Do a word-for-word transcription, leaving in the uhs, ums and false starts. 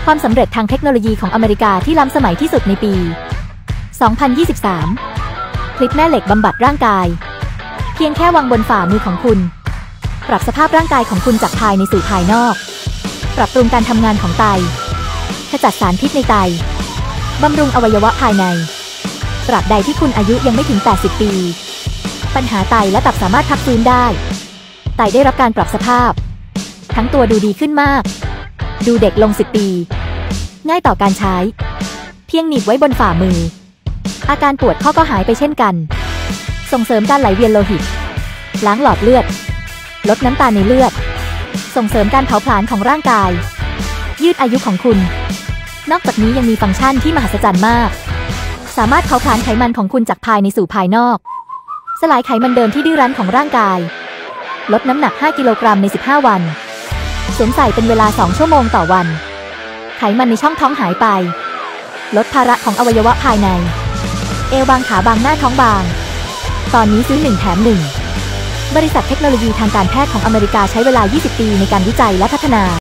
ความสำเร็จทางเทคโนโลยีของอเมริกาที่ล้ำสมัยที่สุดในปี สองพันยี่สิบสาม คลิปแม่เหล็กบำบัดร่างกายเพียงแค่วางบนฝ่ามือของคุณปรับสภาพร่างกายของคุณจากภายในสู่ภายนอกปรับปรุงการทำงานของไตขจัดสารพิษในไตบำรุงอวัยวะภายในตราบใดที่คุณอายุยังไม่ถึงแปดสิบปีปัญหาไตและตับสามารถพักฟื้นได้ไตได้รับการปรับสภาพทั้งตัวดูดีขึ้นมากดูเด็กลงสิบปีง่ายต่อการใช้เพียงหนีบไว้บนฝ่ามืออาการปวดข้อก็หายไปเช่นกันส่งเสริมการไหลเวียนโลหิตล้างหลอดเลือดลดน้ำตาลในเลือดส่งเสริมการเผาผลาญของร่างกายยืดอายุของคุณนอกจากนี้ยังมีฟังก์ชันที่มหัศจรรย์มากสามารถเผาผลาญไขมันของคุณจากภายในสู่ภายนอกสลายไขมันเดิมที่ดื้อรั้นของร่างกายลดน้ำหนักห้ากิโลกรัมในสิบห้าวันสวมใส่เป็นเวลาสองชั่วโมงต่อวันไขมันในช่องท้องหายไปลดภาระของอวัยวะภายในเอวบางขาบางหน้าท้องบางตอนนี้ซื้อหนึ่งแถมหนึ่งบริษัทเทคโนโลยีทางการแพทย์ของอเมริกาใช้เวลายี่สิบปีในการวิจัยและพัฒนา